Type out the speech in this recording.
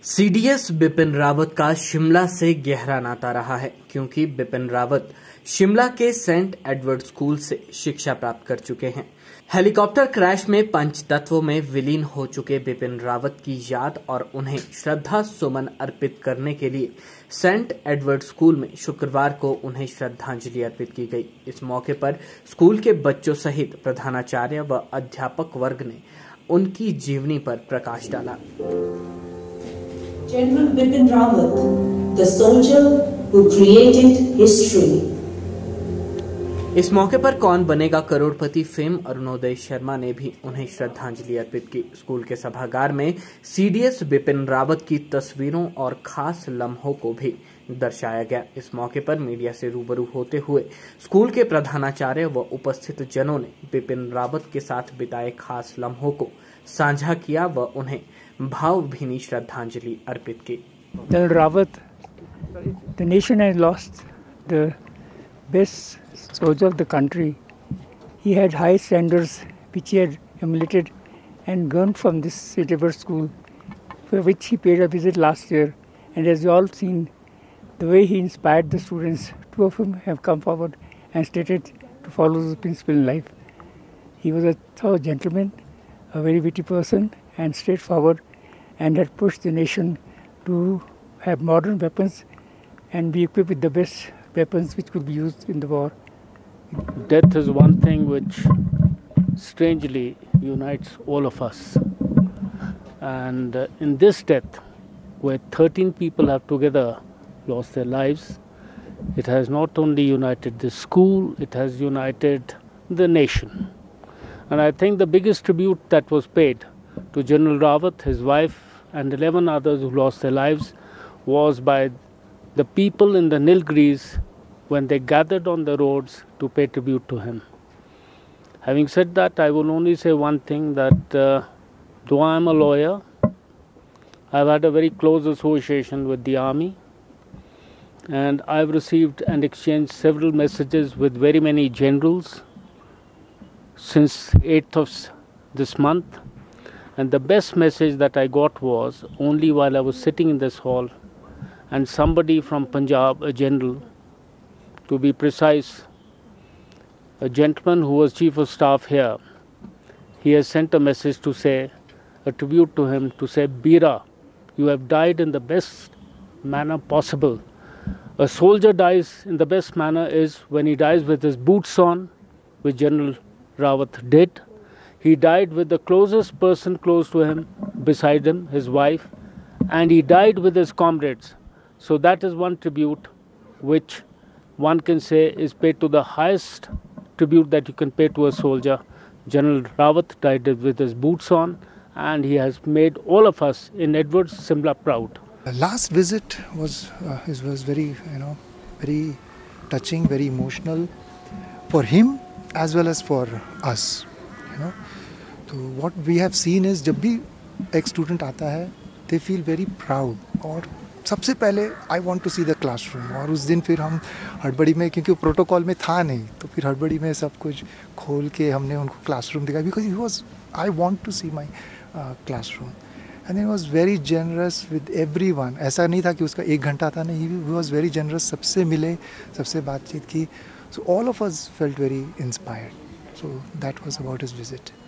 CDS Bipin Rawat का शिमला से गहरा नाता रहा है, क्योंकि बिपिन रावत शिमला के सेंट एडवर्ड स्कूल से शिक्षा प्राप्त कर चुके हैं। हेलीकॉप्टर क्रैश में पंचतत्वों में विलीन हो चुके बिपिन रावत की याद और उन्हें श्रद्धा सुमन अर्पित करने के लिए सेंट एडवर्ड स्कूल में शुक्रवार को उन्हें श्रद्धांजलि अर्पित की गई। इस मौके पर स्कूल के बच्चों सहित प्रधानाचार्य व अध्यापक वर्ग ने उनकी जीवनी पर प्रकाश डाला। General Bipin Rawat, the soldier who created history. इस मौके पर कौन बनेगा करोड़पति फेम अरुणोदय शर्मा ने भी उन्हें श्रद्धांजलि अर्पित की। स्कूल के सभागार में सीडीएस बिपिन रावत की तस्वीरों और खास लम्हों को भी दर्शाया गया। इस मौके पर मीडिया से रूबरू होते हुए स्कूल के प्रधानाचार्य व उपस्थित जनों ने बिपिन रावत के साथ बिताए खास लम्हों को साझा किया व उन्हें भावभीनी श्रद्धांजलि अर्पित की। General Rawat, the nation has lost the best soldier of the country. He had high standards which he had emulated and learned from this St. Edward school, for which he paid a visit last year. And as you all seen, the way he inspired the students, two of them have come forward and stated to follow the principle in life. He was a thorough gentleman, a very witty person and straightforward, and had pushed the nation to have modern weapons and be equipped with the best weapons which could be used in the war. Death is one thing which strangely unites all of us. And in this death, where 13 people have together lost their lives, it has not only united the school, it has united the nation. And I think the biggest tribute that was paid to General Rawat, his wife, and 11 others who lost their lives was by the people in the Nilgiris when they gathered on the roads to pay tribute to him. Having said that, I will only say one thing, that though I am a lawyer, I've had a very close association with the army, and I've received and exchanged several messages with very many generals since 8th of this month. And the best message that I got was only while I was sitting in this hall, and somebody from Punjab, a general, to be precise, a gentleman who was chief of staff here, he has sent a message to say, a tribute to him, to say, Bira, you have died in the best manner possible. A soldier dies in the best manner is when he dies with his boots on, which General Rawat did. He died with the closest person close to him, beside him, his wife, and he died with his comrades. So that is one tribute which one can say is paid to the highest tribute that you can pay to a soldier. General Rawat died with his boots on, and he has made all of us in Edwards Simla proud. The last visit was very, very touching, very emotional for him as well as for us. So what we have seen is जब भी एक student आता है, they feel very proud. और सबसे पहले I want to see the classroom. और उस दिन फिर हम हड़बड़ी में, क्योंकि वो प्रोटोकॉल में था नहीं, तो फिर हड़बड़ी में सब कुछ खोल के हमने उनको क्लासरूम दिखाया, because I want to see my classroom. And he was very generous with everyone. ऐसा नहीं था कि उसका 1 घंटा था, नहीं, he was very generous. सबसे मिले, सबसे बातचीत की. So all of us felt very inspired. So that was about his visit.